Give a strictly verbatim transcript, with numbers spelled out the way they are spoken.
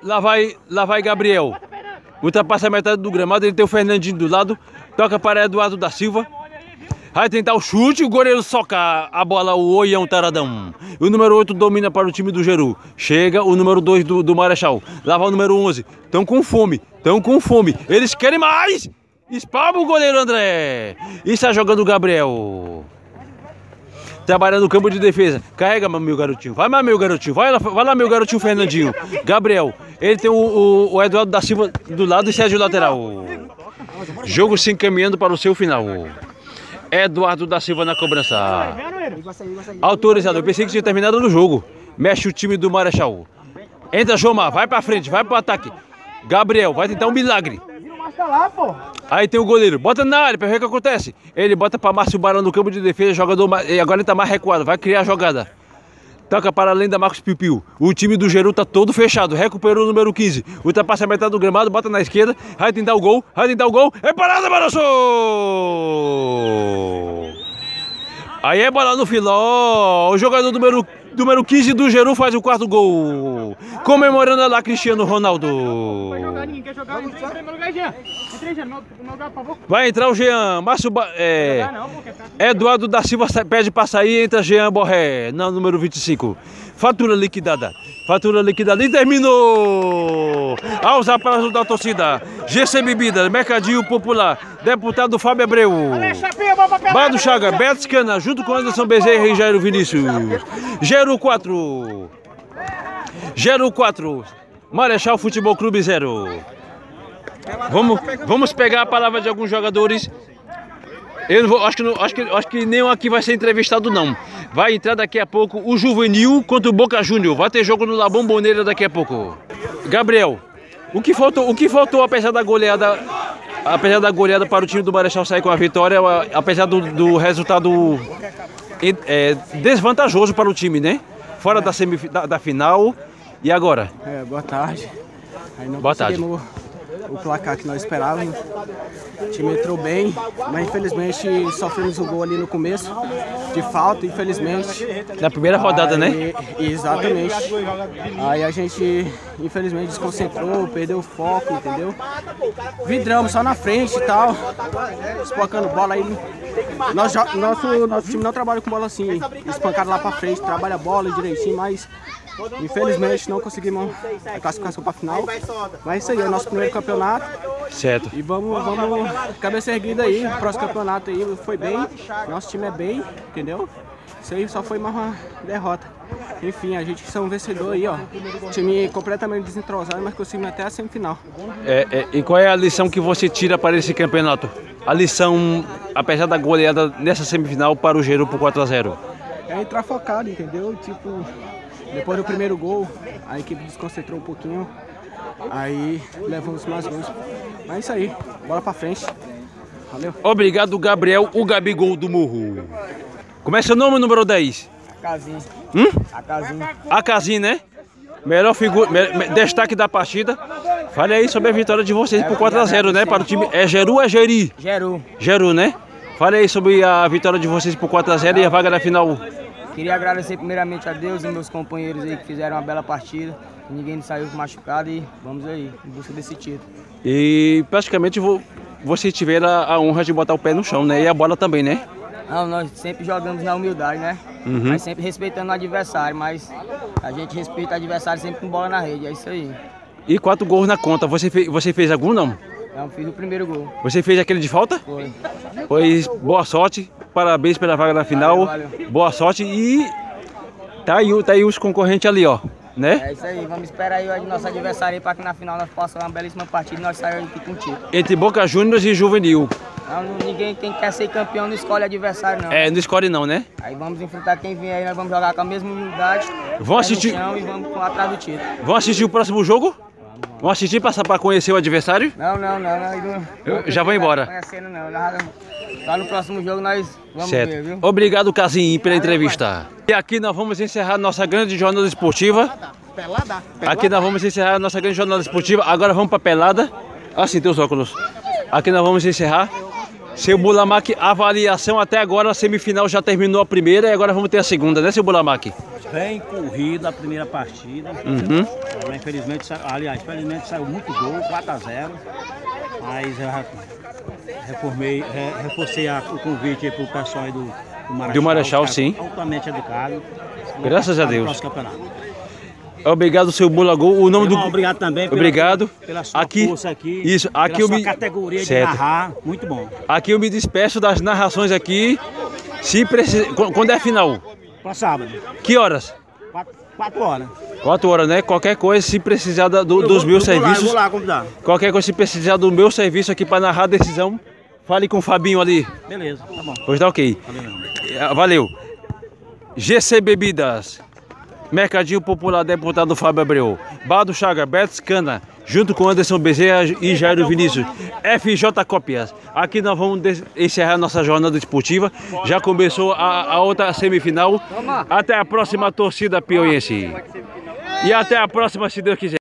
lá vai, lá vai Gabriel. Ultrapassa a metade do gramado, ele tem o Fernandinho do lado. Toca para Eduardo da Silva. Vai tentar o chute, o goleiro soca a bola, o Oião Taradão. O número oito domina para o time do Geru. Chega o número dois do, do Marechal. Lá vai o número onze. Estão com fome, estão com fome. Eles querem mais. Espalma o goleiro André. E está jogando o Gabriel. Trabalhando no campo de defesa. Carrega, meu garotinho. Vai lá, meu garotinho. Vai lá, vai lá meu garotinho Fernandinho. Gabriel. Ele tem o, o, o Eduardo da Silva do lado e Sérgio lateral. Jogo se encaminhando para o seu final. Eduardo da Silva na cobrança. Autorizado. Eu pensei que tinha terminado no jogo. Mexe o time do Marechal. Entra Jomar. Vai pra frente. Vai pro ataque. Gabriel. Vai tentar um milagre. Aí tem o goleiro. Bota na área pra ver o que acontece. Ele bota pra Márcio Barão no campo de defesa. Jogador. E agora ele tá mais recuado. Vai criar a jogada. Toca para além da Marcos Piu Piu. O time do Geru tá todo fechado. Recuperou o número quinze. Ultrapassa a metade do gramado. Bota na esquerda. Vai tentar o gol. Vai tentar o gol. É parada, Barosso! Aí é bola no filó. O jogador número, número quinze do Geru faz o quarto gol. Comemorando lá Cristiano Ronaldo. Vai entrar o Jean. Márcio ba... é... Eduardo da Silva pede para sair. Entra Jean Borré, na número vinte e cinco. Fatura liquidada. Fatura liquidada. E terminou. Aos aplausos da torcida. G C Bebidas, Mercadinho Popular. Deputado Fábio Abreu. Bado Chaga, Beto Scana, junto com Anderson Bezerra e Jairo Vinícius. Geru quatro. Geru quatro. Marechal Futebol Clube zero. Vamos, vamos pegar a palavra de alguns jogadores. Eu não vou, acho que, não, acho, que, acho que nenhum aqui vai ser entrevistado não. Vai entrar daqui a pouco o Juvenil contra o Boca Júnior. Vai ter jogo no La Bombonera daqui a pouco. Gabriel, o que faltou, o que faltou apesar da goleada, apesar da goleada para o time do Marechal sair com a vitória, apesar do, do resultado é, desvantajoso para o time, né? Fora da, semif da, da final. E agora? É, boa tarde. Aí não boa tarde. O placar que nós esperávamos. O time entrou bem, mas infelizmente sofremos o gol ali no começo, de falta, infelizmente. Na primeira rodada, aí, né? Exatamente. Aí a gente, infelizmente, desconcentrou, perdeu o foco, entendeu? Vidramos só na frente e tal, espancando bola aí. Nós, nosso, nosso time não trabalha com bola assim, espancado lá pra frente, trabalha a bola direitinho, mas infelizmente não conseguimos a classificação para a final. Mas isso aí, é o nosso primeiro campeonato. Certo. E vamos, vamos cabeça erguida aí, o próximo campeonato aí foi bem, nosso time é bem, entendeu? Isso aí só foi mais uma derrota. Enfim, a gente é um vencedor aí, ó. Time completamente desentrosado, mas conseguimos até a semifinal. É, é, e qual é a lição que você tira para esse campeonato? A lição, apesar da goleada nessa semifinal para o Geru por quatro a zero? É entrar focado, entendeu? Tipo, depois do primeiro gol, a equipe desconcentrou um pouquinho. Aí levamos mais gols. Mas é isso aí, bola pra frente. Valeu. Obrigado, Gabriel, o Gabigol do Morro. Como é seu nome, número dez? Acazinho. Hum? Acazinho. Acazinho, né? Melhor figura, me, destaque da partida. Fale aí sobre a vitória de vocês por quatro a zero, né? Para o time. É Geru ou é Geri? Geru. Geru, né? Fale aí sobre a vitória de vocês por quatro a zero e a vaga da final. Queria agradecer primeiramente a Deus e meus companheiros aí que fizeram uma bela partida. Ninguém saiu machucado e vamos aí, em busca desse título. E praticamente vocês tiveram a honra de botar o pé no chão, né? E a bola também, né? Não, nós sempre jogamos na humildade, né? Uhum. Mas sempre respeitando o adversário, mas a gente respeita o adversário sempre com bola na rede, é isso aí. E quatro gols na conta, você fez, você fez algum não? Não, fiz o primeiro gol. Você fez aquele de falta? Foi. Pois boa sorte, parabéns pela vaga na final, valeu, valeu. Boa sorte e tá aí, tá aí os concorrentes ali, ó, né? É isso aí, vamos esperar aí o nosso adversário aí para que na final nós possamos uma belíssima partida e nós saímos aqui com o título. Entre Boca Juniors e Juvenil. Não, ninguém quem quer ser campeão não escolhe adversário não. É, não escolhe não, né? Aí vamos enfrentar quem vier aí, nós vamos jogar com a mesma humildade. Vão assistir e vamos atrás do título. Vão assistir o próximo jogo? Vão assistir para para conhecer o adversário? Não, não, não. não, não Eu já vou embora. Conhecendo não. Lá no próximo jogo nós vamos certo. ver, viu? Obrigado, Casim, pela entrevista. E aqui nós vamos encerrar nossa grande jornada esportiva. Pelada. Aqui nós vamos encerrar nossa grande jornada esportiva. Agora vamos para pelada. Assim, tem os óculos. Aqui nós vamos encerrar. Seu Bulamac, avaliação até agora, a semifinal já terminou a primeira e agora vamos ter a segunda, né, seu Bulamac? bem corrido a primeira partida. Uhum. Ela, infelizmente, sa... aliás, infelizmente saiu muito gol, quatro a zero. Mas eu reformei, reforcei a, o convite para o pessoal aí do, do Marechal. Do Marechal, sim. Altamente educado. Graças a Deus. Nosso campeonato. Obrigado, seu Bulagol. O nome Irmão, do. Obrigado também pela, Obrigado. pela sua aqui, força aqui. Isso, aqui pela eu sua me. categoria certo. de narrar. Muito bom. Aqui eu me despeço das narrações aqui. Se precisa. Quando é final? Para sábado. Que horas? Quatro, quatro horas. Quatro horas, né? Qualquer coisa, se precisar da- do- Eu dos vou- meus eu vou lá, serviços. eu vou lá convidar. Qualquer coisa, se precisar do meu serviço aqui para narrar a decisão, fale com o Fabinho ali. Beleza, tá bom. Pois tá ok. Valeu. Valeu. G C Bebidas, Mercadinho Popular, deputado Fábio Abreu, Bar do Chaga, Beto Cana, junto com Anderson Bezerra e Jairo Vinícius, F J Cópias. Aqui nós vamos encerrar nossa jornada esportiva. Já começou a, a outra semifinal. Até a próxima, torcida piauiense. E até a próxima, se Deus quiser.